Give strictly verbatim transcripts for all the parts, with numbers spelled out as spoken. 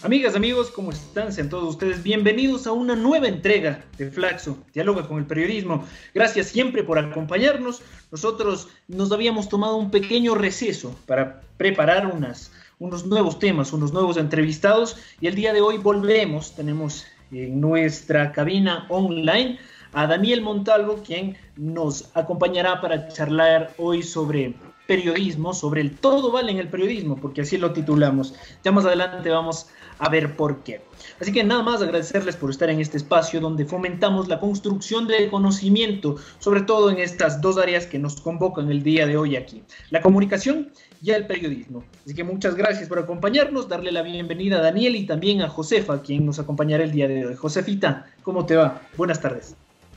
Amigas, amigos, ¿cómo están? Sean todos ustedes bienvenidos a una nueva entrega de Flaxo, Diáloga con el Periodismo. Gracias siempre por acompañarnos. Nosotros nos habíamos tomado un pequeño receso para preparar unas, unos nuevos temas, unos nuevos entrevistados, y el día de hoy volvemos. Tenemos en nuestra cabina online a Daniel Montalvo, quien nos acompañará para charlar hoy sobre periodismo, sobre el todo vale en el periodismo, porque así lo titulamos. Ya más adelante vamos a ver por qué. Así que nada más agradecerles por estar en este espacio donde fomentamos la construcción de conocimiento, sobre todo en estas dos áreas que nos convocan el día de hoy aquí, la comunicación y el periodismo. Así que muchas gracias por acompañarnos, darle la bienvenida a Daniel y también a Josefa, quien nos acompañará el día de hoy. Josefita, ¿cómo te va? Buenas tardes.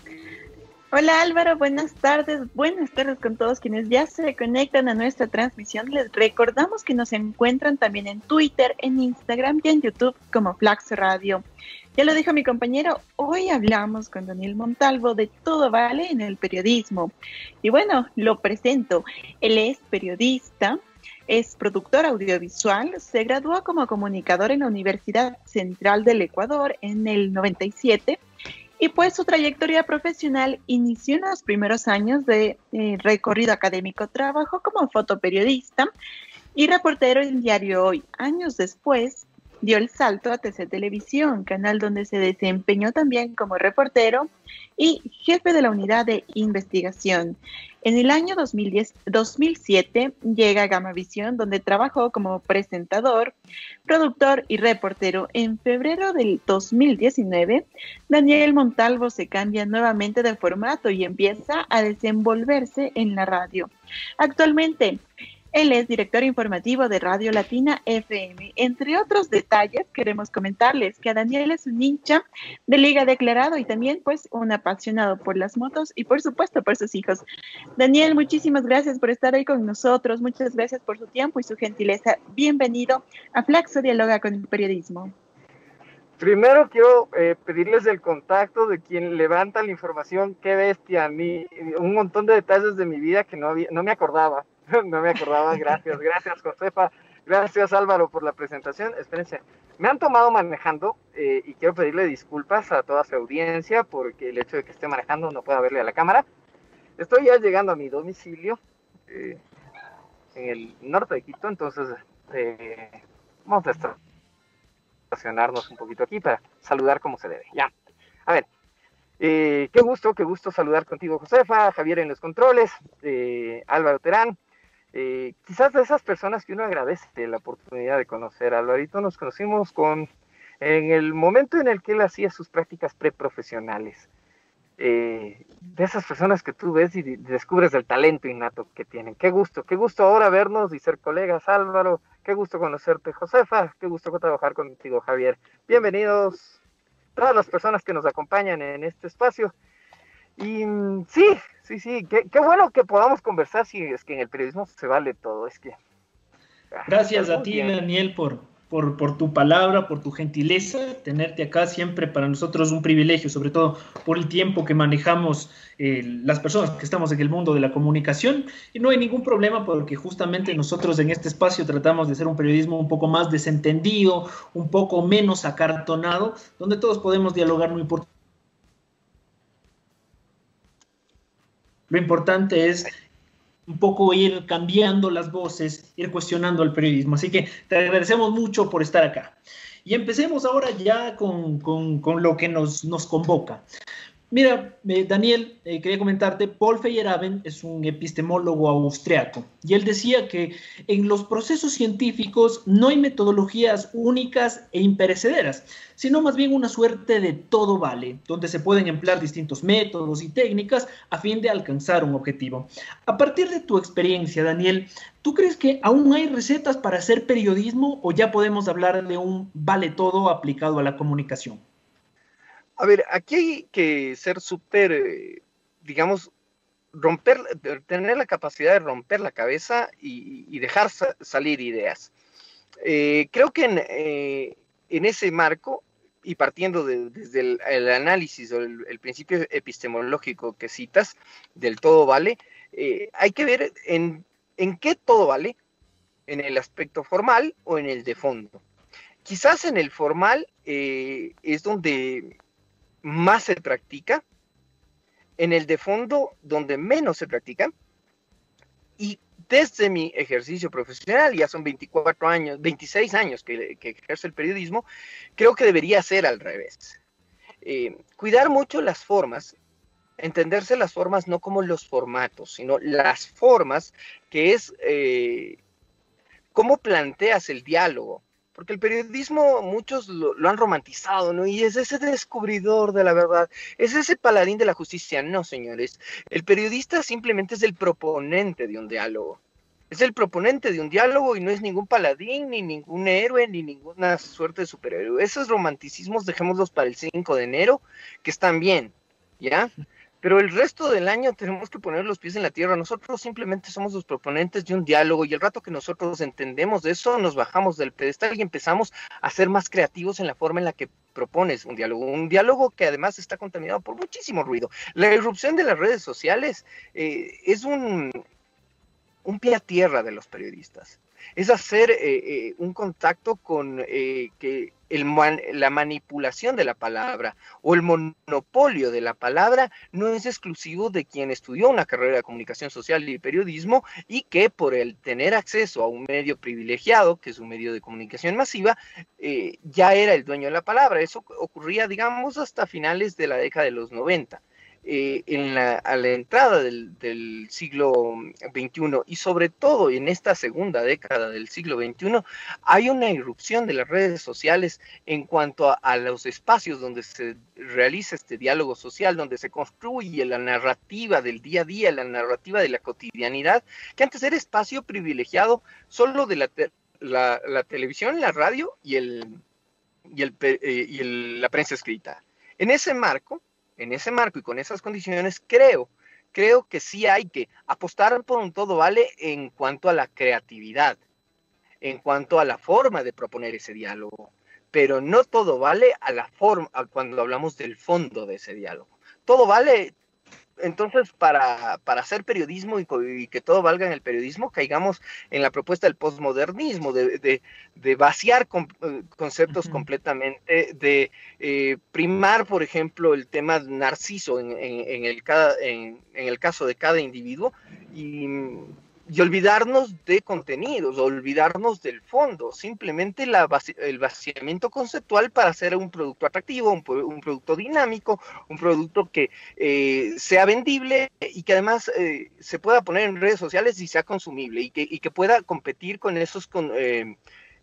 Hola Álvaro, buenas tardes, buenas tardes con todos quienes ya se conectan a nuestra transmisión. Les recordamos que nos encuentran también en Twitter, en Instagram y en YouTube como Flaxo Radio. Ya lo dijo mi compañero, hoy hablamos con Daniel Montalvo de Todo Vale en el periodismo. Y bueno, lo presento, él es periodista, es productor audiovisual, se graduó como comunicador en la Universidad Central del Ecuador en el noventa y siete. Y pues su trayectoria profesional inició en los primeros años de eh, recorrido académico. Trabajó como fotoperiodista y reportero en Diario Hoy. Años después dio el salto a T C Televisión, canal donde se desempeñó también como reportero y jefe de la unidad de investigación. En el año dos mil diez, dos mil siete llega a Gamavisión, donde trabajó como presentador, productor y reportero. En febrero del dos mil diecinueve, Daniel Montalvo se cambia nuevamente de formato y empieza a desenvolverse en la radio. Actualmente, él es director informativo de Radio Latina F M. Entre otros detalles, queremos comentarles que Daniel es un hincha de Liga declarado y también pues un apasionado por las motos y por supuesto por sus hijos. Daniel, muchísimas gracias por estar ahí con nosotros, muchas gracias por su tiempo y su gentileza. Bienvenido a Flaxo Dialoga con el Periodismo. Primero quiero eh, pedirles el contacto de quien levanta la información. Qué bestia, mi, un montón de detalles de mi vida que no, había, no me acordaba. No me acordaba, gracias, gracias Josefa, gracias Álvaro por la presentación. Espérense, me han tomado manejando eh, y quiero pedirle disculpas a toda su audiencia porque el hecho de que esté manejando no pueda verle a la cámara. Estoy ya llegando a mi domicilio eh, en el norte de Quito, entonces eh, vamos a estacionarnos un poquito aquí para saludar como se debe. Ya, a ver. Eh, qué gusto, qué gusto saludar contigo, Josefa, Javier en los controles, eh, Álvaro Terán. Eh, quizás de esas personas que uno agradece la oportunidad de conocer. Alvarito nos conocimos con, en el momento en el que él hacía sus prácticas preprofesionales. Eh, de esas personas que tú ves y descubres el talento innato que tienen. Qué gusto, qué gusto ahora vernos y ser colegas, Álvaro. Qué gusto conocerte, Josefa. Qué gusto trabajar contigo, Javier. Bienvenidos todas las personas que nos acompañan en este espacio. Y sí, sí, sí, qué, qué bueno que podamos conversar, si es que en el periodismo se vale todo, es que... Gracias a ti, Daniel, por, por, por tu palabra, por tu gentileza. Tenerte acá siempre para nosotros un privilegio, sobre todo por el tiempo que manejamos eh, las personas que estamos en el mundo de la comunicación. Y no hay ningún problema porque justamente nosotros en este espacio tratamos de hacer un periodismo un poco más desentendido, un poco menos acartonado, donde todos podemos dialogar. Muy importante. Lo importante es un poco ir cambiando las voces, ir cuestionando el periodismo. Así que te agradecemos mucho por estar acá. Y empecemos ahora ya con, con, con lo que nos, nos convoca. Mira, eh, Daniel, eh, quería comentarte, Paul Feyerabend es un epistemólogo austriaco y él decía que en los procesos científicos no hay metodologías únicas e imperecederas, sino más bien una suerte de todo vale, donde se pueden emplear distintos métodos y técnicas a fin de alcanzar un objetivo. A partir de tu experiencia, Daniel, ¿tú crees que aún hay recetas para hacer periodismo o ya podemos hablar de un vale todo aplicado a la comunicación? A ver, aquí hay que ser súper, eh, digamos, romper, tener la capacidad de romper la cabeza y, y dejar sa salir ideas. Eh, creo que en, eh, en ese marco, y partiendo de, desde el, el análisis o el, el principio epistemológico que citas, del todo vale, eh, hay que ver en, en qué todo vale, en el aspecto formal o en el de fondo. quizás en el formal eh, es donde más se practica, en el de fondo donde menos se practica, y desde mi ejercicio profesional, ya son veinticuatro años, veintiséis años que, que ejerzo el periodismo, creo que debería ser al revés. Eh, cuidar mucho las formas, entenderse las formas no como los formatos, sino las formas, que es eh, cómo planteas el diálogo. Porque el periodismo muchos lo, lo han romantizado, ¿no? Y es ese descubridor de la verdad, es ese paladín de la justicia. No, señores, el periodista simplemente es el proponente de un diálogo. Es el proponente de un diálogo y no es ningún paladín, ni ningún héroe, ni ninguna suerte de superhéroe. Esos romanticismos dejémoslos para el cinco de enero, que están bien, ¿ya? Pero el resto del año tenemos que poner los pies en la tierra. Nosotros simplemente somos los proponentes de un diálogo, y el rato que nosotros entendemos de eso, nos bajamos del pedestal y empezamos a ser más creativos en la forma en la que propones un diálogo. Un diálogo que además está contaminado por muchísimo ruido. La irrupción de las redes sociales eh, es un, un pie a tierra de los periodistas. Es hacer eh, eh, un contacto con eh, que el man, la manipulación de la palabra o el monopolio de la palabra no es exclusivo de quien estudió una carrera de comunicación social y periodismo, y que por el tener acceso a un medio privilegiado, que es un medio de comunicación masiva, eh, ya era el dueño de la palabra. Eso ocurría, digamos, hasta finales de la década de los noventa. Eh, en la, a la entrada del, del siglo veintiuno, y sobre todo en esta segunda década del siglo veintiuno, hay una irrupción de las redes sociales en cuanto a, a los espacios donde se realiza este diálogo social, donde se construye la narrativa del día a día, la narrativa de la cotidianidad, que antes era espacio privilegiado solo de la, te, la, la televisión, la radio y, el, y, el, eh, y el, la prensa escrita. En ese marco, En ese marco y con esas condiciones, creo, creo que sí hay que apostar por un todo vale en cuanto a la creatividad, en cuanto a la forma de proponer ese diálogo, pero no todo vale a la forma, cuando hablamos del fondo de ese diálogo. Todo vale, entonces, para, para hacer periodismo y, y que todo valga en el periodismo, caigamos en la propuesta del postmodernismo, de, de, de vaciar con, conceptos uh-huh. completamente, de eh, primar, por ejemplo, el tema narciso en, en, en, el, cada, en, en el caso de cada individuo, y, y olvidarnos de contenidos, olvidarnos del fondo, simplemente la, el vaciamiento conceptual para hacer un producto atractivo, un, un producto dinámico, un producto que eh, sea vendible y que además eh, se pueda poner en redes sociales y sea consumible, y que, y que pueda competir con esos con, eh,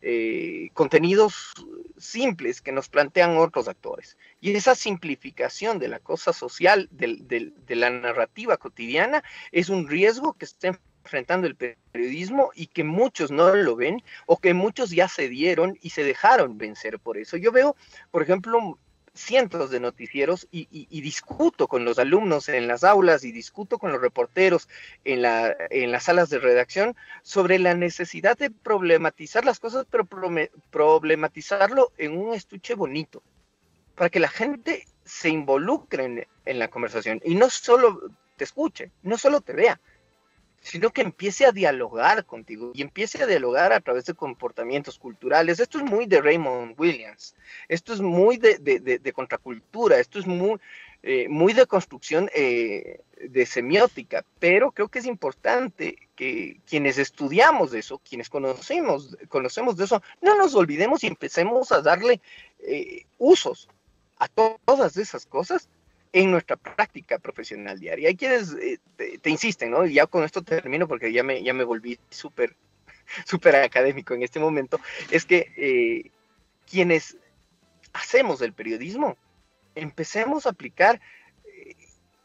eh, contenidos simples que nos plantean otros actores. Y esa simplificación de la cosa social, de, de, de la narrativa cotidiana, es un riesgo que está enfrentando el periodismo, y que muchos no lo ven, o que muchos ya se dieron y se dejaron vencer por eso. Yo veo, por ejemplo, cientos de noticieros y, y, y discuto con los alumnos en las aulas, y discuto con los reporteros en, la, en las salas de redacción sobre la necesidad de problematizar las cosas, pero problematizarlo en un estuche bonito, para que la gente se involucre en, en la conversación y no solo te escuche, no solo te vea, sino que empiece a dialogar contigo, y empiece a dialogar a través de comportamientos culturales. Esto es muy de Raymond Williams, esto es muy de, de, de, de contracultura, esto es muy, eh, muy de construcción eh, de semiótica, pero creo que es importante que quienes estudiamos de eso, quienes conocemos, conocemos de eso, no nos olvidemos y empecemos a darle eh, usos a to todas esas cosas en nuestra práctica profesional diaria. Hay quienes eh, te, te insisten, ¿no? Y ya con esto termino, porque ya me, ya me volví súper súper académico en este momento, es que eh, quienes hacemos el periodismo, empecemos a aplicar, eh,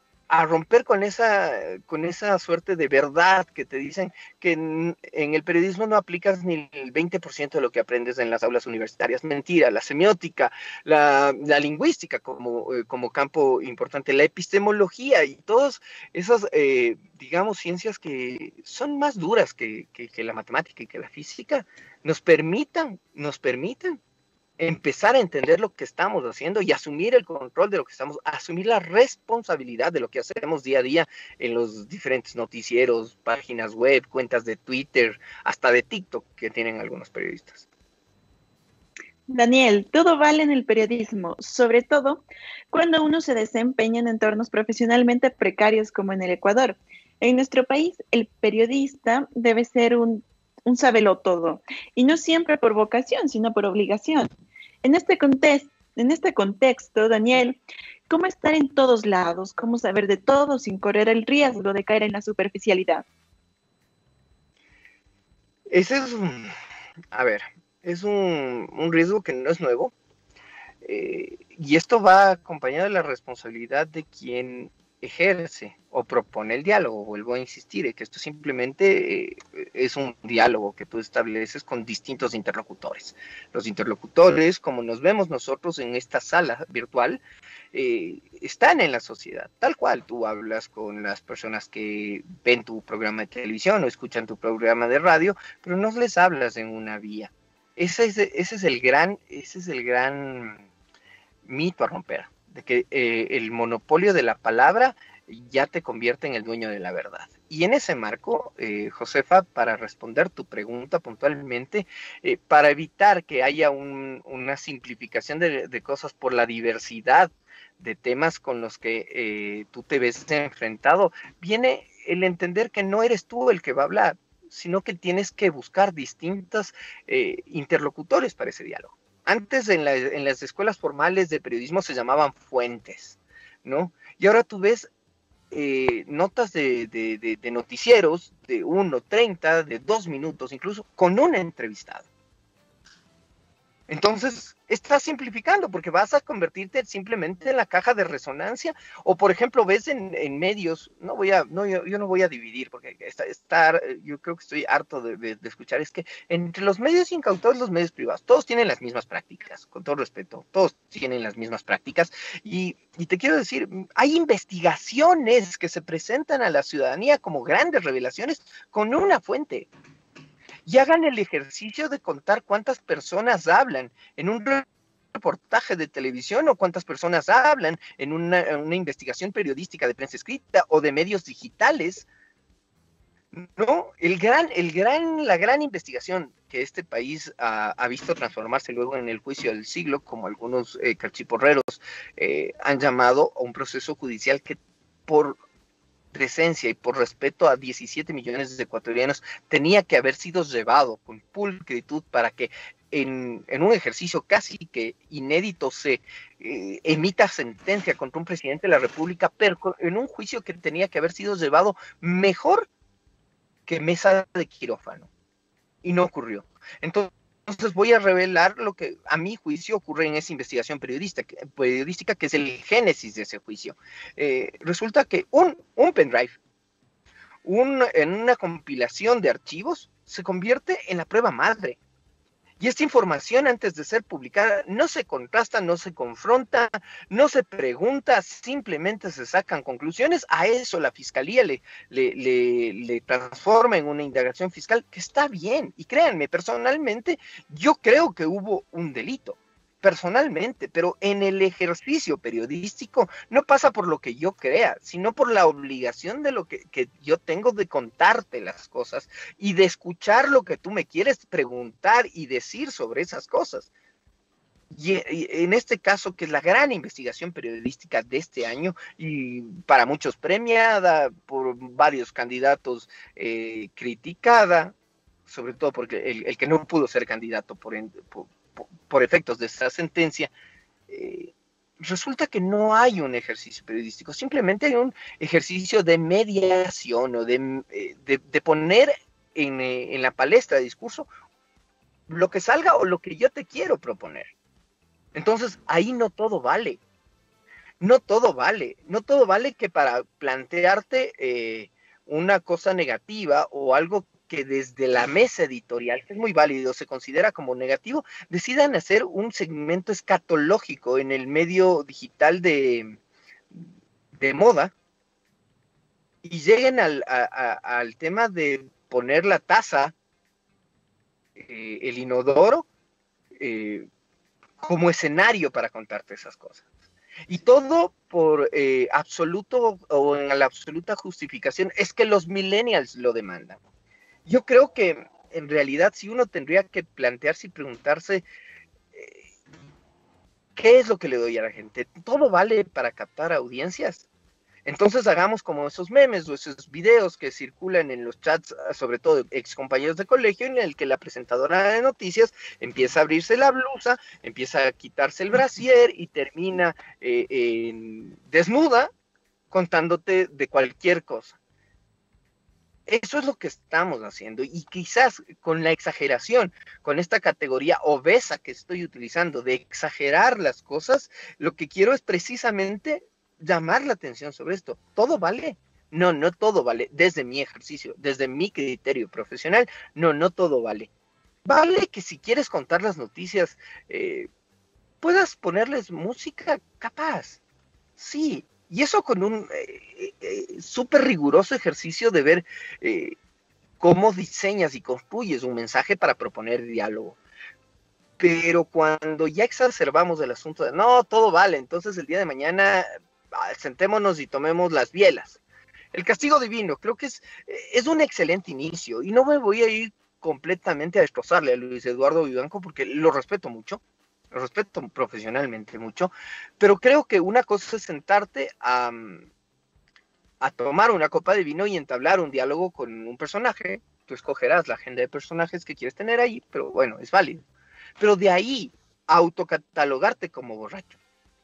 a romper con esa, con esa suerte de verdad que te dicen que en, en el periodismo no aplicas ni el veinte por ciento de lo que aprendes en las aulas universitarias. Mentira, la semiótica, la, la lingüística como, eh, como campo importante, la epistemología y todas esas, eh, digamos, ciencias que son más duras que, que, que la matemática y que la física, nos permitan, nos permitan empezar a entender lo que estamos haciendo y asumir el control de lo que estamos, asumir la responsabilidad de lo que hacemos día a día en los diferentes noticieros, páginas web, cuentas de Twitter, hasta de TikTok que tienen algunos periodistas. Daniel, todo vale en el periodismo, sobre todo cuando uno se desempeña en entornos profesionalmente precarios como en el Ecuador. En nuestro país, el periodista debe ser un, un sabelotodo, y no siempre por vocación, sino por obligación. En este contexto, en este contexto, Daniel, ¿cómo estar en todos lados? ¿Cómo saber de todo sin correr el riesgo de caer en la superficialidad? Ese es un, a ver, es un, un riesgo que no es nuevo, eh, y esto va acompañado de la responsabilidad de quien ejerce o propone el diálogo. Vuelvo a insistir, eh, que esto simplemente eh, es un diálogo que tú estableces con distintos interlocutores. Los interlocutores, como nos vemos nosotros en esta sala virtual, eh, están en la sociedad, tal cual. Tú hablas con las personas que ven tu programa de televisión o escuchan tu programa de radio, pero no les hablas en una vía. Ese es, ese es el gran, ese es el gran mito a romper, de que eh, el monopolio de la palabra ya te convierte en el dueño de la verdad. Y en ese marco, eh, Josefa, para responder tu pregunta puntualmente, eh, para evitar que haya un, una simplificación de, de cosas por la diversidad de temas con los que eh, tú te ves enfrentado, viene el entender que no eres tú el que va a hablar, sino que tienes que buscar distintos eh, interlocutores para ese diálogo. Antes en, la, en las escuelas formales de periodismo se llamaban fuentes, ¿no? Y ahora tú ves eh, notas de, de, de, de noticieros de uno, treinta, de dos minutos, incluso con un entrevistado. Entonces, estás simplificando porque vas a convertirte simplemente en la caja de resonancia. O, por ejemplo, ves en, en medios, no voy a, no, yo, yo no voy a dividir porque está, está, yo creo que estoy harto de, de, de escuchar, es que entre los medios incautados y los medios privados, todos tienen las mismas prácticas, con todo respeto, todos tienen las mismas prácticas. Y, y te quiero decir, hay investigaciones que se presentan a la ciudadanía como grandes revelaciones con una fuente. Y hagan el ejercicio de contar cuántas personas hablan en un reportaje de televisión o cuántas personas hablan en una, una investigación periodística de prensa escrita o de medios digitales. No, el gran, el gran, la gran investigación que este país ha, ha visto transformarse luego en el juicio del siglo, como algunos eh, calchiporreros eh, han llamado, a un proceso judicial que por decencia y por respeto a diecisiete millones de ecuatorianos tenía que haber sido llevado con pulcritud para que en, en un ejercicio casi que inédito se eh, emita sentencia contra un presidente de la República, pero en un juicio que tenía que haber sido llevado mejor que mesa de quirófano, y no ocurrió. Entonces Entonces voy a revelar lo que a mi juicio ocurre en esa investigación periodística, periodística que es el génesis de ese juicio. Eh, resulta que un, un pendrive, un, en una compilación de archivos, se convierte en la prueba madre. Y esta información, antes de ser publicada, no se contrasta, no se confronta, no se pregunta, simplemente se sacan conclusiones. A eso la fiscalía le, le, le, le transforma en una indagación fiscal, que está bien. Y créanme, personalmente, yo creo que hubo un delito, personalmente, pero en el ejercicio periodístico no pasa por lo que yo crea, sino por la obligación de lo que, que yo tengo de contarte las cosas y de escuchar lo que tú me quieres preguntar y decir sobre esas cosas. Y, y en este caso, que es la gran investigación periodística de este año, y para muchos premiada, por varios candidatos eh, criticada, sobre todo porque el, el que no pudo ser candidato por, por por efectos de esta sentencia, eh, resulta que no hay un ejercicio periodístico, simplemente hay un ejercicio de mediación o de, de, de poner en, en la palestra de discurso lo que salga o lo que yo te quiero proponer. Entonces, ahí no todo vale. No todo vale. No todo vale que para plantearte eh, una cosa negativa o algo que desde la mesa editorial, que es muy válido, se considera como negativo, decidan hacer un segmento escatológico en el medio digital de, de moda y lleguen al, a, a, al tema de poner la taza, eh, el inodoro, eh, como escenario para contarte esas cosas. Y todo por eh, absoluto o en la absoluta justificación, es que los millennials lo demandan. Yo creo que en realidad si uno tendría que plantearse y preguntarse eh, ¿qué es lo que le doy a la gente? ¿Todo vale para captar audiencias? Entonces hagamos como esos memes o esos videos que circulan en los chats, sobre todo ex compañeros de colegio, en el que la presentadora de noticias empieza a abrirse la blusa, empieza a quitarse el brasier y termina eh, en desnuda contándote de cualquier cosa. Eso es lo que estamos haciendo, y quizás con la exageración, con esta categoría obesa que estoy utilizando de exagerar las cosas, lo que quiero es precisamente llamar la atención sobre esto. ¿Todo vale? No, no todo vale. Desde mi ejercicio, desde mi criterio profesional, no, no todo vale. Vale que si quieres contar las noticias, eh, puedas ponerles música capaz. Sí, y eso con un eh, eh, súper riguroso ejercicio de ver eh, cómo diseñas y construyes un mensaje para proponer diálogo. Pero cuando ya exacerbamos el asunto de no, todo vale, entonces el día de mañana sentémonos y tomemos las bielas. El castigo divino creo que es, es un excelente inicio, y no me voy a ir completamente a destrozarle a Luis Eduardo Vivanco porque lo respeto mucho, lo respeto profesionalmente mucho, pero creo que una cosa es sentarte a, a tomar una copa de vino y entablar un diálogo con un personaje. Tú escogerás la agenda de personajes que quieres tener ahí, pero bueno, es válido. Pero de ahí a autocatalogarte como borracho,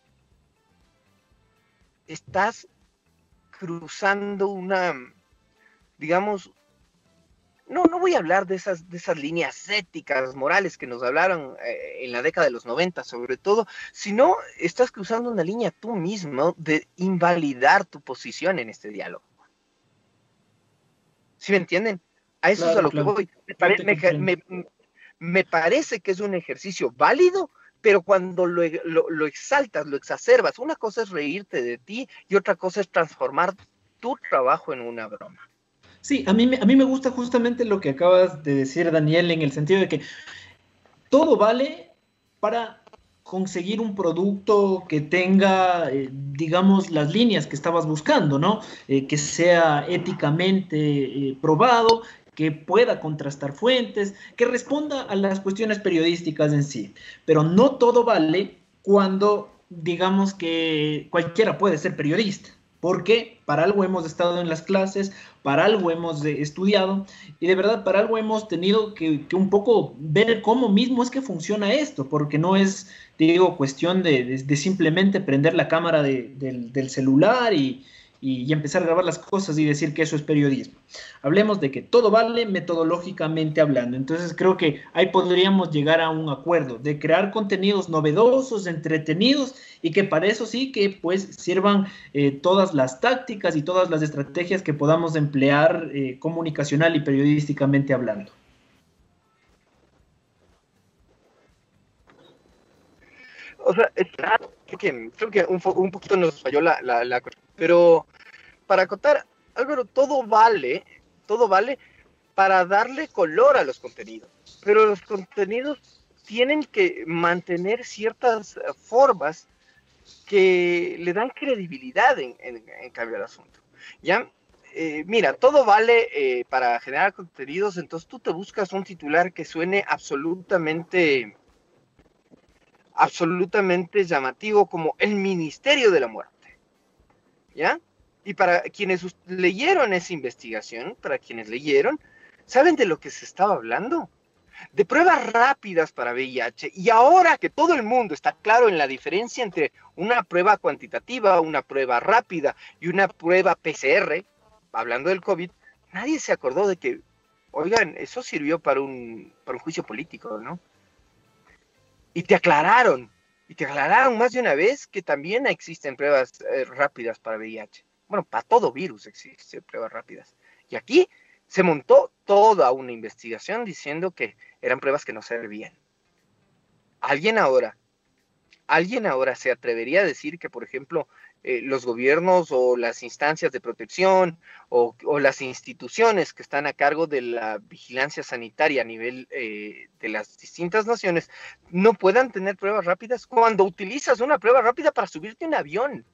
estás cruzando una, digamos, no, no voy a hablar de esas, de esas líneas éticas, morales que nos hablaron eh, en la década de los noventa, sobre todo, sino estás cruzando una línea tú mismo de invalidar tu posición en este diálogo. ¿Sí me entienden? A eso claro, es a lo claro. que voy. Me, pare, me, me, me parece que es un ejercicio válido, pero cuando lo, lo, lo exaltas, lo exacerbas, una cosa es reírte de ti y otra cosa es transformar tu trabajo en una broma. Sí, a mí, a mí me gusta justamente lo que acabas de decir, Daniel, en el sentido de que todo vale para conseguir un producto que tenga, eh, digamos, las líneas que estabas buscando, ¿no? Eh, que sea éticamente eh, probado, que pueda contrastar fuentes, que responda a las cuestiones periodísticas en sí. Pero no todo vale cuando, digamos, que cualquiera puede ser periodista. Porque para algo hemos estado en las clases, para algo hemos eh, estudiado, y de verdad para algo hemos tenido que, que un poco ver cómo mismo es que funciona esto, porque no es, digo, cuestión de, de, de simplemente prender la cámara de, de, del celular y, y, y empezar a grabar las cosas y decir que eso es periodismo. Hablemos de que todo vale metodológicamente hablando. Entonces creo que ahí podríamos llegar a un acuerdo de crear contenidos novedosos, entretenidos, y que para eso sí que pues sirvan eh, todas las tácticas y todas las estrategias que podamos emplear eh, comunicacional y periodísticamente hablando. O sea, es claro que creo que un, un poquito nos falló la, la, la... Pero para acotar, Álvaro, todo vale, todo vale para darle color a los contenidos. Pero los contenidos tienen que mantener ciertas formas que le dan credibilidad en, en, en cambio al asunto. ¿Ya? Eh, mira, todo vale eh, para generar contenidos, entonces tú te buscas un titular que suene absolutamente, absolutamente llamativo, como el Ministerio de la Muerte. ¿Ya? Y para quienes leyeron esa investigación, para quienes leyeron, ¿saben de lo que se estaba hablando? De pruebas rápidas para V I H, y ahora que todo el mundo está claro en la diferencia entre una prueba cuantitativa, una prueba rápida y una prueba P C R, hablando del COVID, nadie se acordó de que, oigan, eso sirvió para un, para un juicio político, ¿no? Y te aclararon, y te aclararon más de una vez que también existen pruebas eh, rápidas para V I H. Bueno, para todo virus existen pruebas rápidas. Y aquí se montó toda una investigación diciendo que eran pruebas que no servían. ¿Alguien ahora, alguien ahora se atrevería a decir que, por ejemplo, eh, los gobiernos o las instancias de protección o, o las instituciones que están a cargo de la vigilancia sanitaria a nivel eh, de las distintas naciones no puedan tener pruebas rápidas cuando utilizas una prueba rápida para subirte a un avión?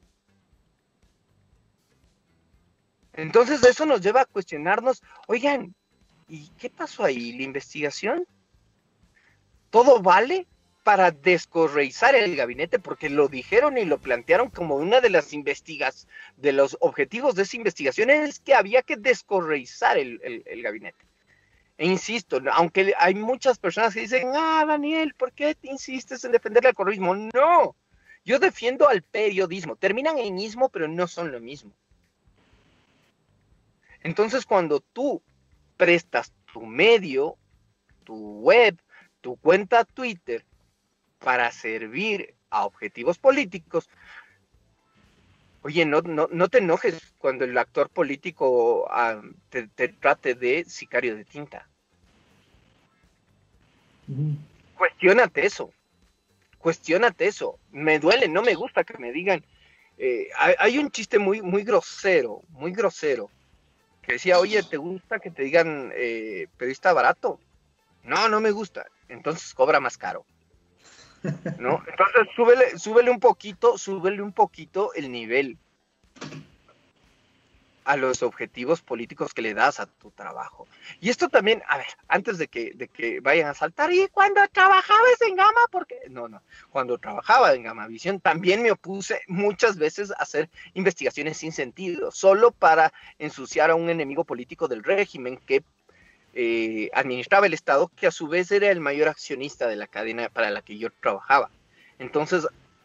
Entonces eso nos lleva a cuestionarnos, oigan, ¿y qué pasó ahí? ¿La investigación? ¿Todo vale para descorreizar el gabinete, porque lo dijeron y lo plantearon como una de las investigas, de los objetivos de esa investigación es que había que descorreizar el, el, el gabinete. E insisto, aunque hay muchas personas que dicen, ah, Daniel, ¿por qué te insistes en defender el correísmo? No, yo defiendo al periodismo. Terminan en ismo, pero no son lo mismo. Entonces, cuando tú prestas tu medio, tu web, tu cuenta Twitter, para servir a objetivos políticos, oye, no, no, no te enojes cuando el actor político uh, te, te trate de sicario de tinta. Uh-huh. Cuestiónate eso. Cuestiónate eso. Me duele, no me gusta que me digan. Eh, hay, hay un chiste muy, muy grosero, muy grosero, que decía, oye, ¿te gusta que te digan eh, periodista barato? No, no me gusta. Entonces cobra más caro. ¿No? Entonces súbele, súbele un poquito, súbele un poquito el nivel a los objetivos políticos que le das a tu trabajo. Y esto también, a ver, antes de que, de que vayan a saltar, y cuando trabajabas en Gama, porque no, no, cuando trabajaba en Gamavisión también me opuse muchas veces a hacer investigaciones sin sentido, solo para ensuciar a un enemigo político del régimen que Eh, administraba el Estado, que a su vez era el mayor accionista de la cadena para la que yo trabajaba. Entonces,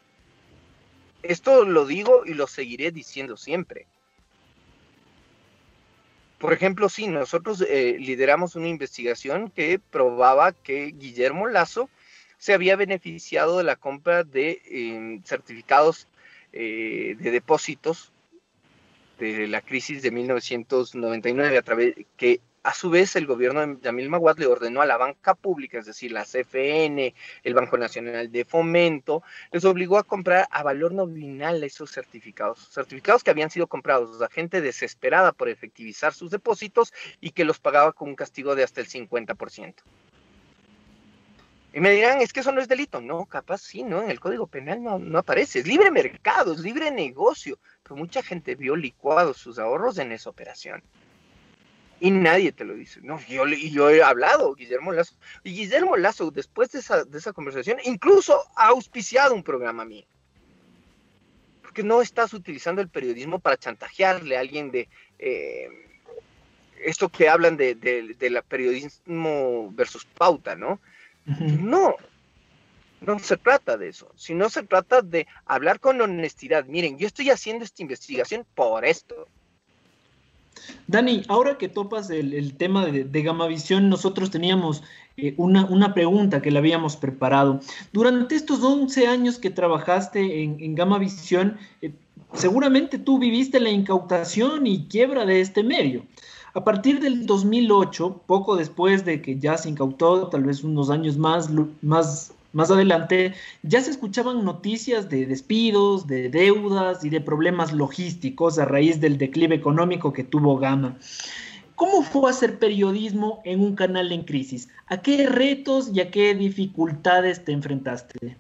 esto lo digo y lo seguiré diciendo siempre. Por ejemplo, sí, nosotros eh, lideramos una investigación que probaba que Guillermo Lasso se había beneficiado de la compra de eh, certificados eh, de depósitos de la crisis de mil novecientos noventa y nueve, a través que a su vez el gobierno de Yamil Maguad le ordenó a la banca pública, es decir, la C F N, el Banco Nacional de Fomento, les obligó a comprar a valor nominal esos certificados, certificados que habían sido comprados, o sea, gente desesperada por efectivizar sus depósitos y que los pagaba con un castigo de hasta el cincuenta por ciento. Y me dirán, es que eso no es delito. No, capaz sí, ¿no? En el Código Penal no, no aparece. Es libre mercado, es libre negocio. Pero mucha gente vio licuados sus ahorros en esa operación. Y nadie te lo dice. No, yo, yo he hablado, Guillermo Lasso. Y Guillermo Lasso, después de esa, de esa conversación, incluso ha auspiciado un programa mío. Porque no estás utilizando el periodismo para chantajearle a alguien de... Eh, esto que hablan de, de, de la periodismo versus pauta, ¿no? Uh-huh. No, no se trata de eso, sino se trata de hablar con honestidad. Miren, yo estoy haciendo esta investigación por esto. Dani, ahora que topas el, el tema de, de Gamavisión, nosotros teníamos eh, una, una pregunta que le habíamos preparado. Durante estos once años que trabajaste en, en Gamavisión, eh, seguramente tú viviste la incautación y quiebra de este medio. A partir del dos mil ocho, poco después de que ya se incautó, tal vez unos años más, más, más adelante, ya se escuchaban noticias de despidos, de deudas y de problemas logísticos a raíz del declive económico que tuvo Gama. ¿Cómo fue hacer periodismo en un canal en crisis? ¿A qué retos y a qué dificultades te enfrentaste?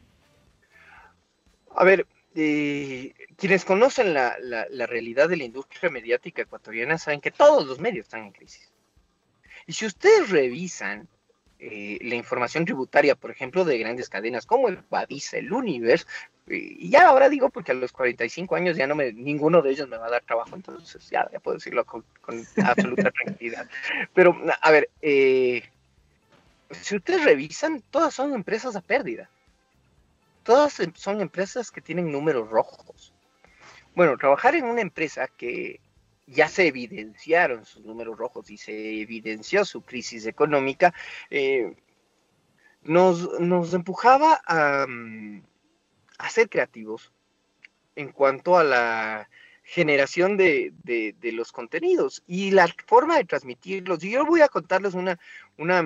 A ver, eh, quienes conocen la, la, la realidad de la industria mediática ecuatoriana saben que todos los medios están en crisis. Y si ustedes revisan eh, la información tributaria, por ejemplo, de grandes cadenas como el Bavisa, el Universe, eh, y ya ahora digo porque a los cuarenta y cinco años ya no me, ninguno de ellos me va a dar trabajo, entonces ya, ya puedo decirlo con, con absoluta tranquilidad. Pero, a ver, eh, si ustedes revisan, todas son empresas a pérdida. Todas son empresas que tienen números rojos. Bueno, trabajar en una empresa que ya se evidenciaron sus números rojos y se evidenció su crisis económica, eh, nos, nos empujaba a, a ser creativos en cuanto a la generación de, de, de los contenidos y la forma de transmitirlos. Y yo voy a contarles una... una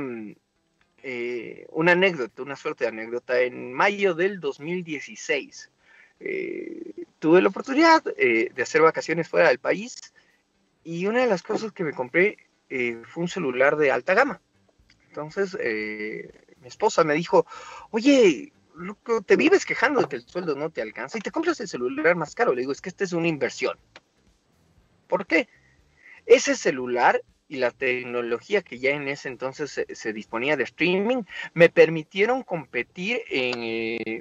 Eh, una anécdota, una suerte de anécdota. En mayo del dos mil dieciséis eh, tuve la oportunidad eh, de hacer vacaciones fuera del país y una de las cosas que me compré eh, fue un celular de alta gama. Entonces eh, mi esposa me dijo, oye, loco, te vives quejando de que el sueldo no te alcanza y te compras el celular más caro. Le digo, es que esta es una inversión. ¿Por qué? Ese celular y la tecnología que ya en ese entonces se, se disponía de streaming me permitieron competir en, eh,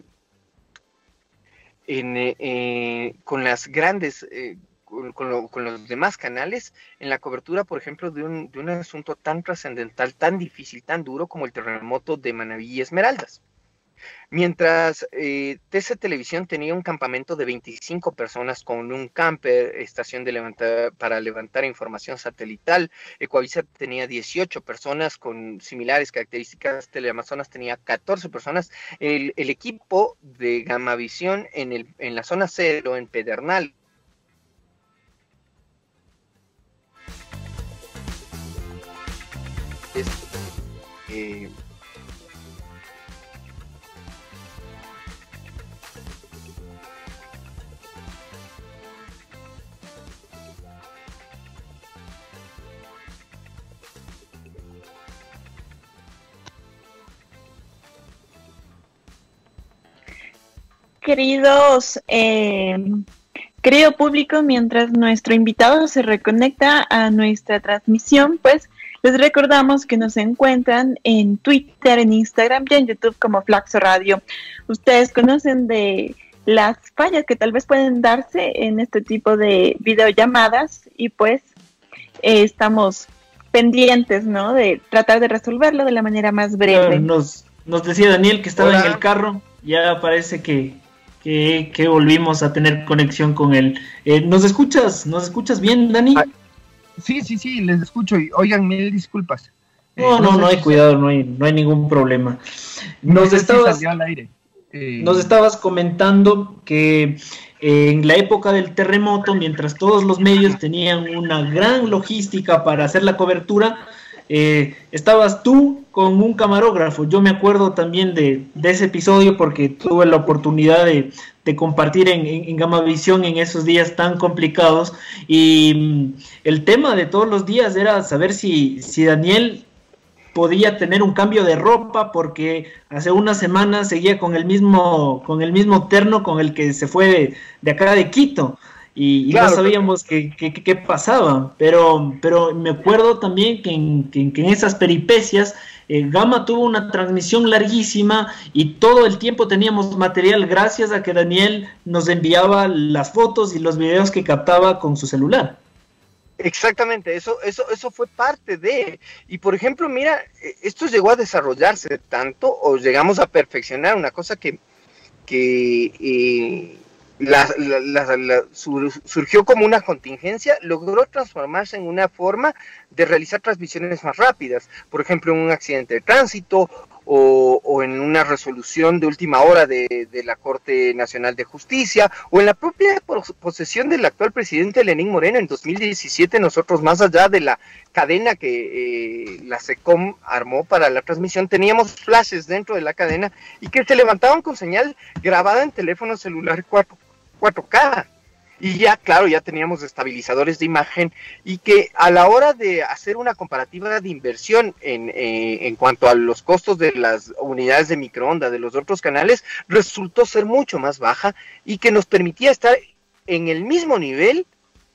en, eh, eh, con las grandes, eh, con, con, lo, con los demás canales en la cobertura, por ejemplo, de un, de un asunto tan trascendental, tan difícil, tan duro como el terremoto de Manabí y Esmeraldas. Mientras eh, T C Televisión tenía un campamento de veinticinco personas con un camper, estación de levantar, para levantar información satelital, Ecuavisa tenía dieciocho personas con similares características, Teleamazonas tenía catorce personas, el, el equipo de Gamavisión en, el, en la zona cero, en Pedernal, es, eh, Queridos, eh, querido público, mientras nuestro invitado se reconecta a nuestra transmisión, pues les recordamos que nos encuentran en Twitter, en Instagram y en YouTube como Flaxo Radio. Ustedes conocen de las fallas que tal vez pueden darse en este tipo de videollamadas y pues eh, estamos pendientes, ¿no?, de tratar de resolverlo de la manera más breve. Nos, nos decía Daniel que estaba Hola. en el carro, ya parece que, que, que volvimos a tener conexión con él. Eh, ¿Nos escuchas? ¿Nos escuchas bien, Dani? Ah, sí, sí, sí, les escucho. Y, oigan, mil disculpas. No, Eh, no, sé no hay si- cuidado, no hay, no hay ningún problema. no Nos sé si estabas, salió al aire. Eh, nos estabas comentando que eh, en la época del terremoto, mientras todos los medios tenían una gran logística para hacer la cobertura, eh, estabas tú con un camarógrafo. Yo me acuerdo también de, de ese episodio porque tuve la oportunidad de, de compartir en, en, en Gamavisión en esos días tan complicados, y mm, el tema de todos los días era saber si, si Daniel podía tener un cambio de ropa, porque hace unas semanas seguía con el mismo, con el mismo terno con el que se fue de, de acá de Quito, y, y Claro, no sabíamos qué, qué, qué pasaba, pero, pero me acuerdo también que en, que, que en esas peripecias eh, Gama tuvo una transmisión larguísima y todo el tiempo teníamos material gracias a que Daniel nos enviaba las fotos y los videos que captaba con su celular. Exactamente, eso, eso, eso fue parte de, y por ejemplo, mira, esto llegó a desarrollarse tanto, o llegamos a perfeccionar una cosa que, que eh, la, la, la, la, sur, surgió como una contingencia, logró transformarse en una forma de realizar transmisiones más rápidas, por ejemplo, en un accidente de tránsito, o, o en una resolución de última hora de, de la Corte Nacional de Justicia, o en la propia posesión del actual presidente Lenín Moreno en dos mil diecisiete. Nosotros, más allá de la cadena que eh, la SECOM armó para la transmisión, teníamos flashes dentro de la cadena y que se levantaban con señal grabada en teléfono celular cuatro K. Y ya, claro, ya teníamos estabilizadores de imagen, y que a la hora de hacer una comparativa de inversión en, eh, en cuanto a los costos de las unidades de microondas de los otros canales, resultó ser mucho más baja, y que nos permitía estar en el mismo nivel,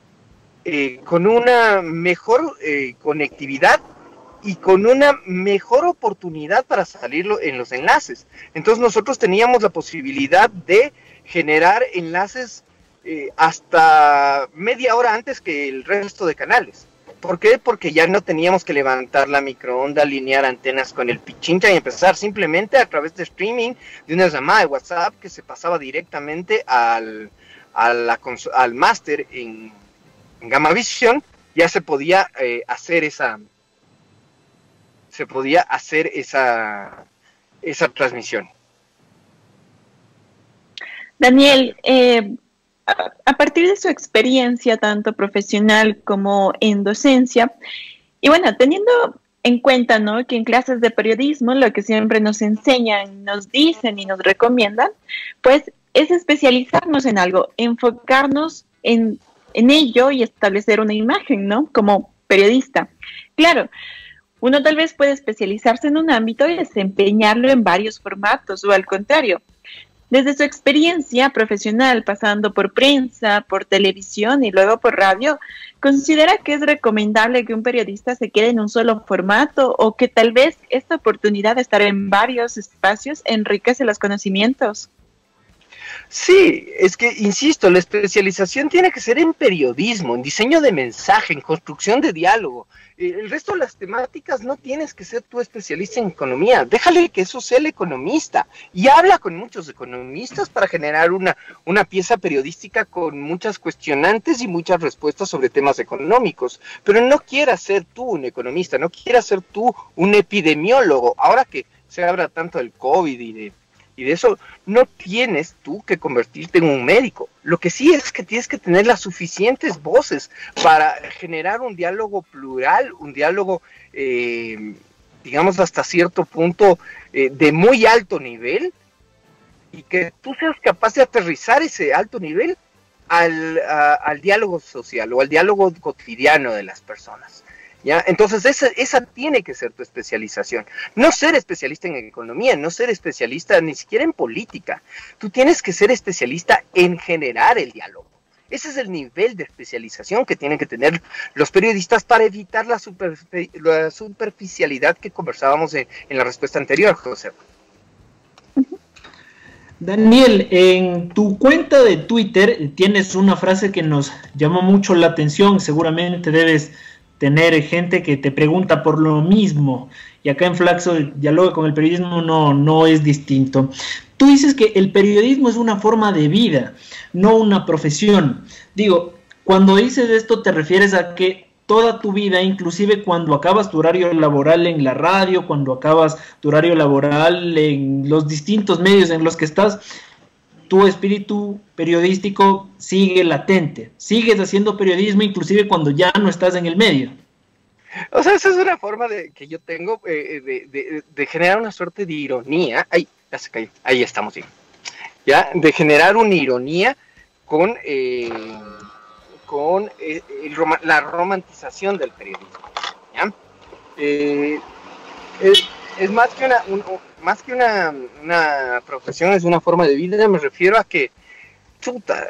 eh, con una mejor eh, conectividad y con una mejor oportunidad para salir en los enlaces. Entonces nosotros teníamos la posibilidad de generar enlaces Eh, hasta media hora antes que el resto de canales. ¿Por qué? Porque ya no teníamos que levantar la microonda, alinear antenas con el pichincha y empezar simplemente a través de streaming, de una llamada de WhatsApp que se pasaba directamente al, a la, al máster en, en Gamavisión. Ya se podía eh, hacer esa se podía hacer esa esa transmisión. Daniel, eh, a partir de su experiencia tanto profesional como en docencia, y bueno, teniendo en cuenta, ¿no?, que en clases de periodismo lo que siempre nos enseñan, nos dicen y nos recomiendan, pues es especializarnos en algo, enfocarnos en, en ello y establecer una imagen, ¿no?, como periodista. Claro, uno tal vez puede especializarse en un ámbito y desempeñarlo en varios formatos, o al contrario, Desde su experiencia profesional, pasando por prensa, por televisión y luego por radio, ¿considera que es recomendable que un periodista se quede en un solo formato o que tal vez esta oportunidad de estar en varios espacios enriquece los conocimientos? Sí, es que, insisto, la especialización tiene que ser en periodismo, en diseño de mensaje, en construcción de diálogo. El resto de las temáticas no tienes que ser tú especialista en economía, déjale que eso sea el economista y habla con muchos economistas para generar una, una pieza periodística con muchas cuestionantes y muchas respuestas sobre temas económicos, pero no quieras ser tú un economista, no quieras ser tú un epidemiólogo, ahora que se habla tanto del COVID y de Y de eso no tienes tú que convertirte en un médico. Lo que sí es que tienes que tener las suficientes voces para generar un diálogo plural, un diálogo, eh, digamos, hasta cierto punto eh, de muy alto nivel, y que tú seas capaz de aterrizar ese alto nivel al, a, al diálogo social o al diálogo cotidiano de las personas. ¿Ya? Entonces esa, esa tiene que ser tu especialización, no ser especialista en economía, no ser especialista ni siquiera en política, tú tienes que ser especialista en generar el diálogo. Ese es el nivel de especialización que tienen que tener los periodistas para evitar la, superfi la superficialidad que conversábamos en, en la respuesta anterior, José. Daniel, en tu cuenta de Twitter tienes una frase que nos llamó mucho la atención, seguramente debes tener gente que te pregunta por lo mismo, y acá en Flaxo el diálogo con el periodismo no, no es distinto. Tú dices que el periodismo es una forma de vida, no una profesión. Digo, cuando dices esto te refieres a que toda tu vida, inclusive cuando acabas tu horario laboral en la radio, cuando acabas tu horario laboral en los distintos medios en los que estás, tu espíritu periodístico sigue latente, sigues haciendo periodismo inclusive cuando ya no estás en el medio. O sea, esa es una forma de, que yo tengo eh, de, de, de generar una suerte de ironía. Ay, ya se cayó, ahí estamos bien. Ya, de generar una ironía con, eh, con eh, el rom la romantización del periodismo. ¿Ya? Eh, es, es más que una... Un, más que una, una profesión, es una forma de vida. Me refiero a que, chuta,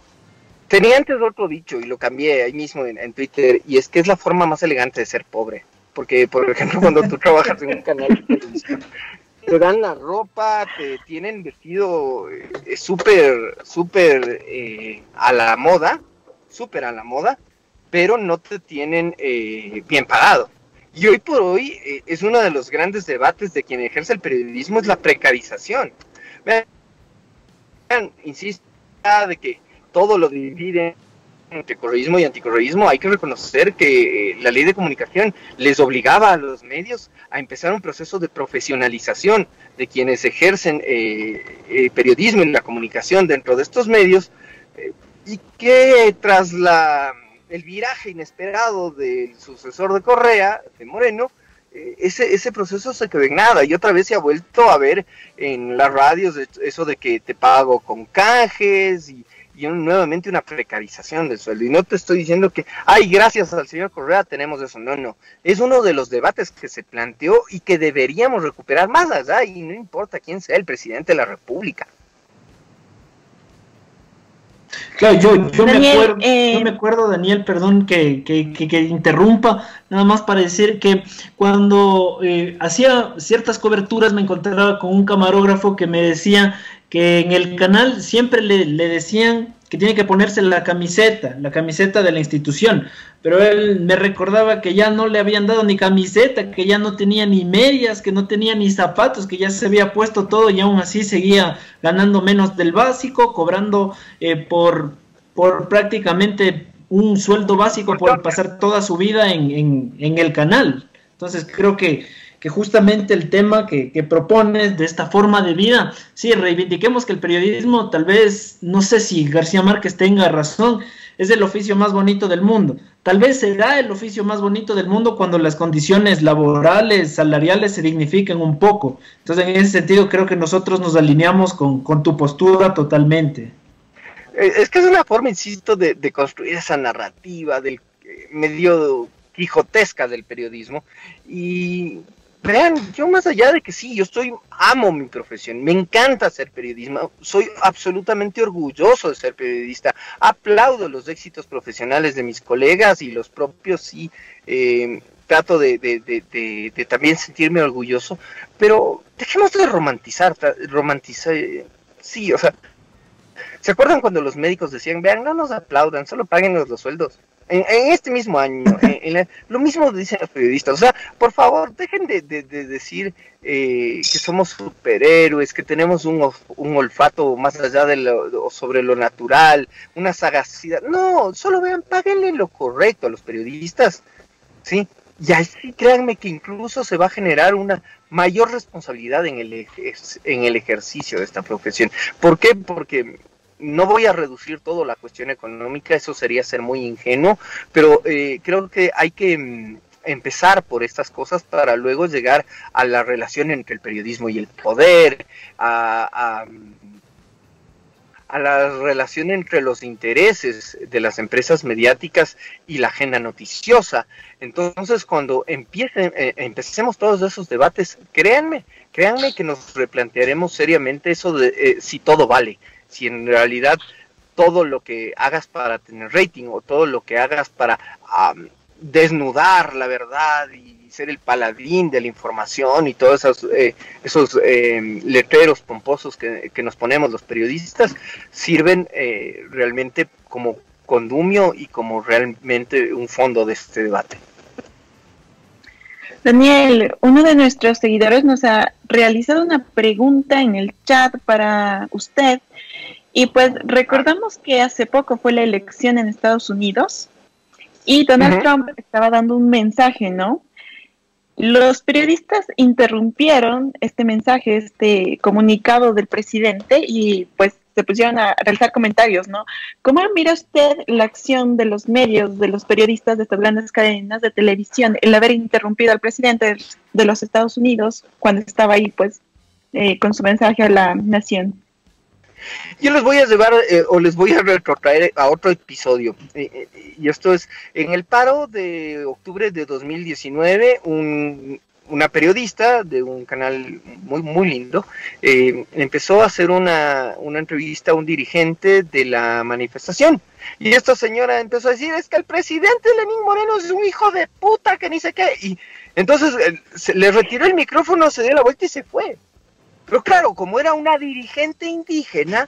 tenía antes otro dicho y lo cambié ahí mismo en, en Twitter, y es que es la forma más elegante de ser pobre. Porque, por ejemplo, cuando tú trabajas en un canal de televisión, te dan la ropa, te tienen vestido eh, súper, súper eh, a la moda, súper a la moda, pero no te tienen eh, bien pagado. Y hoy por hoy eh, es uno de los grandes debates de quien ejerce el periodismo, es la precarización. Vean, vean, insisto, de que todo lo divide entre correísmo y anticorreísmo. Hay que reconocer que eh, la ley de comunicación les obligaba a los medios a empezar un proceso de profesionalización de quienes ejercen eh, eh, periodismo y la comunicación dentro de estos medios, eh, y que tras la... el viraje inesperado del sucesor de Correa, de Moreno, eh, ese, ese proceso se quedó en nada, y otra vez se ha vuelto a ver en las radios eso de que te pago con canjes, y, y un, nuevamente una precarización del sueldo. Y no te estoy diciendo que, ay, gracias al señor Correa tenemos eso, no, no. Es uno de los debates que se planteó y que deberíamos recuperar más allá, y no importa quién sea el presidente de la República. Claro, yo, yo, Daniel, me acuerdo, eh... yo me acuerdo, Daniel, perdón que, que, que, que interrumpa, nada más para decir que cuando eh, hacía ciertas coberturas me encontraba con un camarógrafo que me decía que en el canal siempre le, le decían que tiene que ponerse la camiseta, la camiseta de la institución, pero él me recordaba que ya no le habían dado ni camiseta, que ya no tenía ni medias, que no tenía ni zapatos, que ya se había puesto todo y aún así seguía ganando menos del básico, cobrando eh, por, por prácticamente un sueldo básico por pasar toda su vida en, en, en el canal. Entonces creo que que justamente el tema que, que propones de esta forma de vida, sí, reivindiquemos que el periodismo, tal vez, no sé si García Márquez tenga razón, es el oficio más bonito del mundo. Tal vez será el oficio más bonito del mundo cuando las condiciones laborales, salariales se dignifiquen un poco. Entonces, en ese sentido, creo que nosotros nos alineamos con, con tu postura totalmente. Es que es una forma, insisto, de, de construir esa narrativa del eh, medio quijotesca del periodismo, y vean, yo más allá de que sí, yo estoy, amo mi profesión, me encanta hacer periodismo, soy absolutamente orgulloso de ser periodista, aplaudo los éxitos profesionales de mis colegas y los propios, sí, eh, trato de, de, de, de, de también sentirme orgulloso, pero dejemos de romantizar, romantizar, sí, o sea, ¿se acuerdan cuando los médicos decían, vean, no nos aplaudan, solo páguenos los sueldos? En, en este mismo año, en, en la, lo mismo dicen los periodistas, o sea, por favor, dejen de, de, de decir eh, que somos superhéroes, que tenemos un, un olfato más allá de lo, sobre lo natural, una sagacidad, no, solo vean, páguenle lo correcto a los periodistas, ¿sí? Y así créanme que incluso se va a generar una mayor responsabilidad en el, ejer- en el ejercicio de esta profesión. ¿Por qué? Porque no voy a reducir todo la cuestión económica, eso sería ser muy ingenuo, pero eh, creo que hay que mm, empezar por estas cosas para luego llegar a la relación entre el periodismo y el poder, a, a, a la relación entre los intereses de las empresas mediáticas y la agenda noticiosa. Entonces, cuando empiecen, eh, empecemos todos esos debates, créanme, créanme que nos replantearemos seriamente eso de eh, si todo vale. Si en realidad todo lo que hagas para tener rating o todo lo que hagas para um, desnudar la verdad y ser el paladín de la información y todos esos, eh, esos eh, letreros pomposos que, que nos ponemos los periodistas sirven eh, realmente como condumio y como realmente un fondo de este debate. Daniel, uno de nuestros seguidores nos ha realizado una pregunta en el chat para usted y pues recordamos que hace poco fue la elección en Estados Unidos y Donald uh-huh. Trump estaba dando un mensaje, ¿no? Los periodistas interrumpieron este mensaje, este comunicado del presidente y pues se pusieron a realizar comentarios, ¿no? ¿Cómo mira usted la acción de los medios, de los periodistas de estas grandes cadenas de televisión, el haber interrumpido al presidente de los Estados Unidos cuando estaba ahí, pues, eh, con su mensaje a la nación? Yo les voy a llevar eh, o les voy a retrotraer a otro episodio, eh, eh, y esto es, en el paro de octubre de dos mil diecinueve, un... una periodista de un canal muy muy lindo eh, empezó a hacer una, una entrevista a un dirigente de la manifestación y esta señora empezó a decir es que el presidente Lenín Moreno es un hijo de puta que ni sé qué, y entonces eh, se, le retiró el micrófono, se dio la vuelta y se fue. Pero claro, como era una dirigente indígena,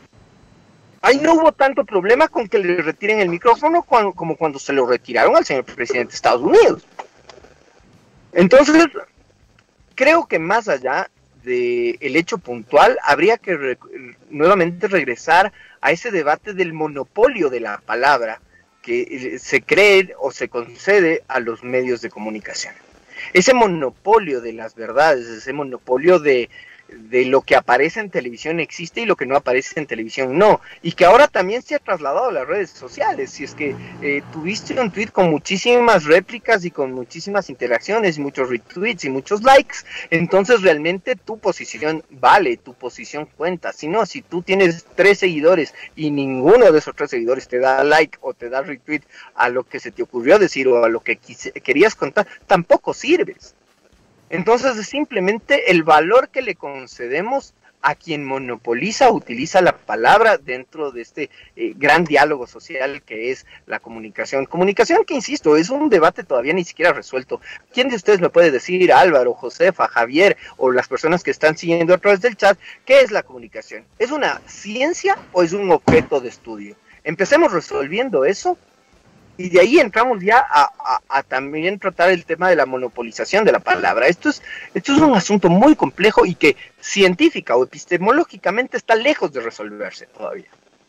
ahí no hubo tanto problema con que le retiren el micrófono cuando, como cuando se lo retiraron al señor presidente de Estados Unidos. Entonces, creo que más allá del hecho puntual, habría que re nuevamente regresar a ese debate del monopolio de la palabra que se cree o se concede a los medios de comunicación. Ese monopolio de las verdades, ese monopolio de... de lo que aparece en televisión existe y lo que no aparece en televisión no, y que ahora también se ha trasladado a las redes sociales. Si es que eh, tuviste un tweet con muchísimas réplicas y con muchísimas interacciones, y muchos retweets y muchos likes, entonces realmente tu posición vale, tu posición cuenta. Si no, si tú tienes tres seguidores y ninguno de esos tres seguidores te da like o te da retweet a lo que se te ocurrió decir o a lo que querías contar, tampoco sirves. Entonces es simplemente el valor que le concedemos a quien monopoliza, utiliza la palabra dentro de este eh, gran diálogo social que es la comunicación. Comunicación que, insisto, es un debate todavía ni siquiera resuelto. ¿Quién de ustedes me puede decir, Álvaro, Josefa, Javier, o las personas que están siguiendo a través del chat, qué es la comunicación? ¿Es una ciencia o es un objeto de estudio? Empecemos resolviendo eso. Y de ahí entramos ya a, a, a también tratar el tema de la monopolización de la palabra. Esto es, esto es un asunto muy complejo y que científica o epistemológicamente está lejos de resolverse todavía.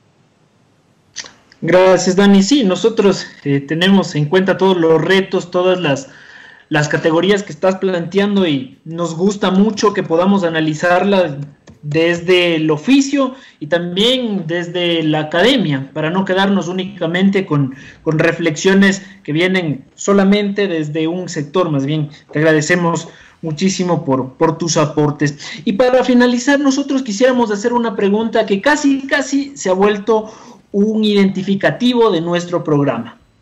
Gracias, Dani. Sí, nosotros eh, tenemos en cuenta todos los retos, todas las, las categorías que estás planteando y nos gusta mucho que podamos analizarlas desde el oficio y también desde la academia, para no quedarnos únicamente con, con reflexiones que vienen solamente desde un sector. Más bien, te agradecemos muchísimo por, por tus aportes. Y para finalizar, nosotros quisiéramos hacer una pregunta que casi, casi se ha vuelto un identificativo de nuestro programa.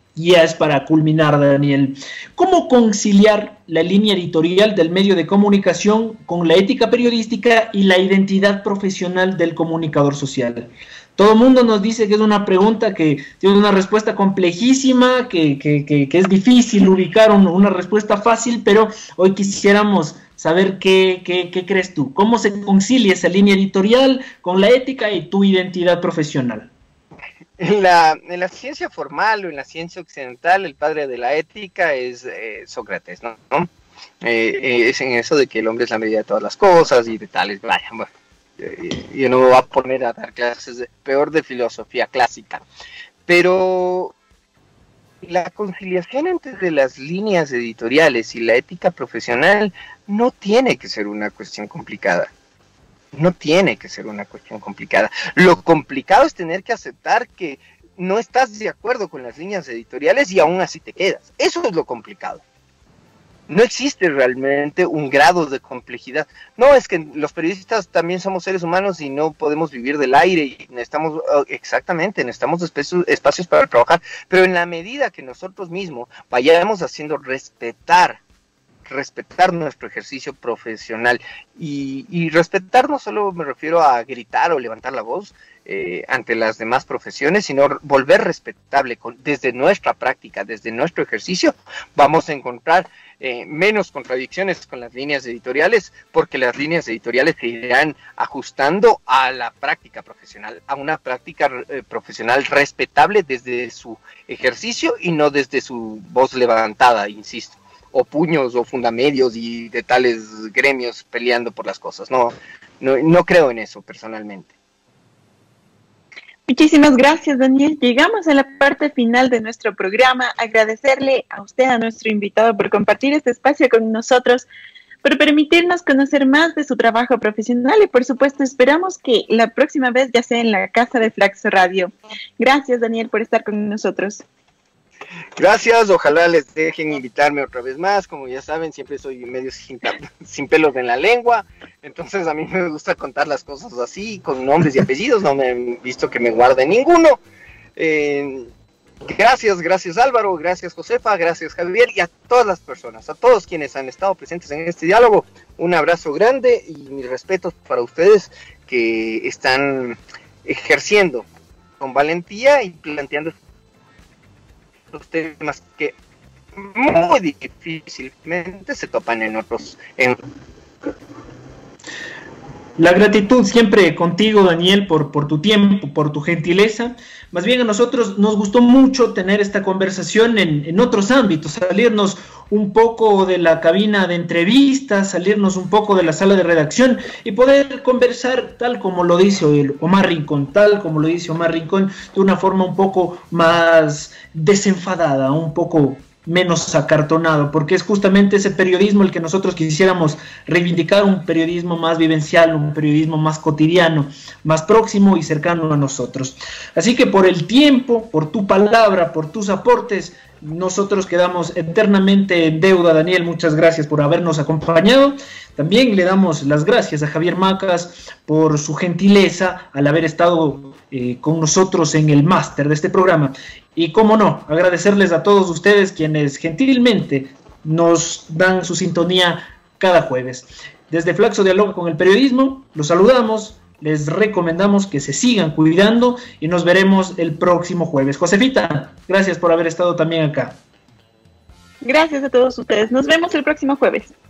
ya es para culminar, Daniel. ¿Cómo conciliar la línea editorial del medio de comunicación con la ética periodística y la identidad profesional del comunicador social? Todo el mundo nos dice que es una pregunta que tiene una respuesta complejísima, que, que, que, que es difícil ubicar un, una respuesta fácil, pero hoy quisiéramos saber qué, qué, qué crees tú. ¿Cómo se concilia esa línea editorial con la ética y tu identidad profesional? En la, en la ciencia formal o en la ciencia occidental, el padre de la ética es eh, Sócrates, ¿no? ¿no? Eh, eh, es en eso de que el hombre es la medida de todas las cosas y de tales, vaya, bueno, eh, yo no me voy a poner a dar clases de, peor de filosofía clásica, pero la conciliación entre las líneas editoriales y la ética profesional no tiene que ser una cuestión complicada. No tiene que ser una cuestión complicada. Lo complicado es tener que aceptar que no estás de acuerdo con las líneas editoriales y aún así te quedas. Eso es lo complicado. No existe realmente un grado de complejidad. No, es que los periodistas también somos seres humanos y no podemos vivir del aire y necesitamos, exactamente, necesitamos espacios, espacios para trabajar, pero en la medida que nosotros mismos vayamos haciendo respetar respetar nuestro ejercicio profesional y, y respetar no solo me refiero a gritar o levantar la voz eh, ante las demás profesiones, sino volver respetable con, desde nuestra práctica, desde nuestro ejercicio, vamos a encontrar eh, menos contradicciones con las líneas editoriales, porque las líneas editoriales se irán ajustando a la práctica profesional, a una práctica eh, profesional respetable desde su ejercicio y no desde su voz levantada, insisto, o puños o fundamedios y de tales gremios peleando por las cosas. No, no, no creo en eso personalmente. Muchísimas gracias, Daniel. Llegamos a la parte final de nuestro programa. Agradecerle a usted, a nuestro invitado, por compartir este espacio con nosotros, por permitirnos conocer más de su trabajo profesional y, por supuesto, esperamos que la próxima vez ya sea en la casa de Flaxo Radio. Gracias, Daniel, por estar con nosotros. Gracias, ojalá les dejen invitarme otra vez más. Como ya saben, siempre soy medio sin, sin pelos en la lengua, entonces a mí me gusta contar las cosas así, con nombres y apellidos, no me han visto que me guarde ninguno. Eh, gracias, gracias Álvaro, gracias Josefa, gracias Javier y a todas las personas, a todos quienes han estado presentes en este diálogo, un abrazo grande y mis respetos para ustedes que están ejerciendo con valentía y planteando los temas que muy difícilmente se topan en otros. En... La gratitud siempre contigo, Daniel, por, por tu tiempo, por tu gentileza. Más bien a nosotros nos gustó mucho tener esta conversación en, en otros ámbitos, salirnos un poco de la cabina de entrevistas, salirnos un poco de la sala de redacción y poder conversar tal como lo dice Omar Rincón, tal como lo dice Omar Rincón, de una forma un poco más desenfadada, un poco menos acartonado, porque es justamente ese periodismo el que nosotros quisiéramos reivindicar, un periodismo más vivencial, un periodismo más cotidiano, más próximo y cercano a nosotros. Así que por el tiempo, por tu palabra, por tus aportes, nosotros quedamos eternamente en deuda. Daniel, muchas gracias por habernos acompañado. También le damos las gracias a Javier Macas por su gentileza al haber estado eh, con nosotros en el máster de este programa. Y cómo no, agradecerles a todos ustedes quienes gentilmente nos dan su sintonía cada jueves. Desde Flaxo Diálogo con el Periodismo, los saludamos, les recomendamos que se sigan cuidando y nos veremos el próximo jueves. Josefita, gracias por haber estado también acá. Gracias a todos ustedes, nos vemos el próximo jueves.